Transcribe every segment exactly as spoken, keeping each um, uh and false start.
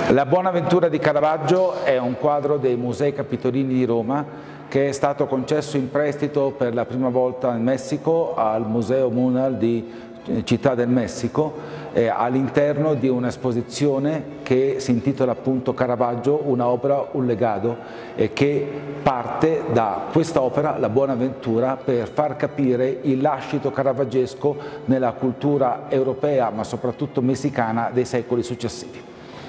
La Buonaventura di Caravaggio è un quadro dei Musei Capitolini di Roma che è stato concesso in prestito per la prima volta in Messico al Museo Munal di Città del Messico eh, all'interno di un'esposizione che si intitola appunto Caravaggio, una opera, un legado, e che parte da questa opera, La Buonaventura, per far capire il lascito caravaggesco nella cultura europea ma soprattutto messicana dei secoli successivi.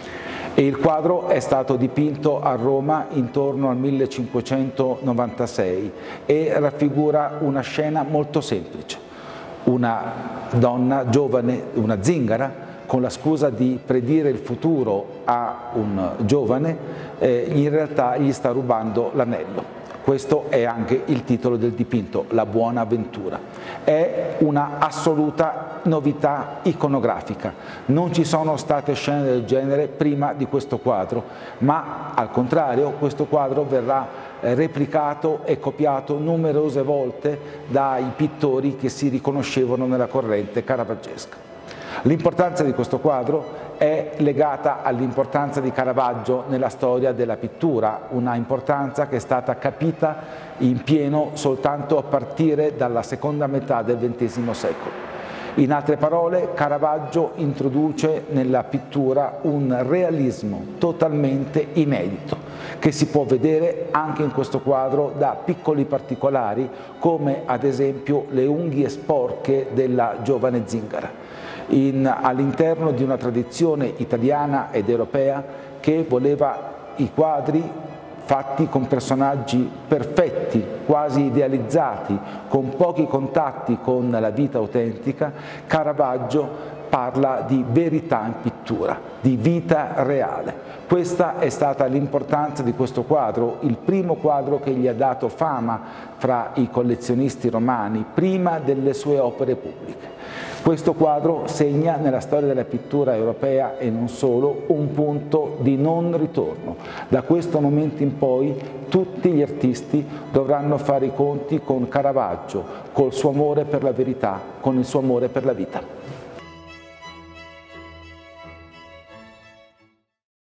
E il quadro è stato dipinto a Roma intorno al millecinquecentonovantasei e raffigura una scena molto semplice. Una donna giovane, una zingara, con la scusa di predire il futuro a un giovane, eh, in realtà gli sta rubando l'anello. Questo è anche il titolo del dipinto, La Buonaventura. È una assoluta novità iconografica. Non ci sono state scene del genere prima di questo quadro, ma al contrario questo quadro verrà replicato e copiato numerose volte dai pittori che si riconoscevano nella corrente caravaggesca. L'importanza di questo quadro è legata all'importanza di Caravaggio nella storia della pittura, una importanza che è stata capita in pieno soltanto a partire dalla seconda metà del ventesimo secolo. In altre parole, Caravaggio introduce nella pittura un realismo totalmente inedito, che si può vedere anche in questo quadro da piccoli particolari, come ad esempio le unghie sporche della giovane zingara, all'interno di una tradizione italiana ed europea che voleva i quadri fatti con personaggi perfetti, quasi idealizzati, con pochi contatti con la vita autentica. Caravaggio parla di verità in pittura, di vita reale. Questa è stata l'importanza di questo quadro, il primo quadro che gli ha dato fama fra i collezionisti romani, prima delle sue opere pubbliche. Questo quadro segna nella storia della pittura europea e non solo un punto di non ritorno. Da questo momento in poi tutti gli artisti dovranno fare i conti con Caravaggio, col suo amore per la verità, con il suo amore per la vita.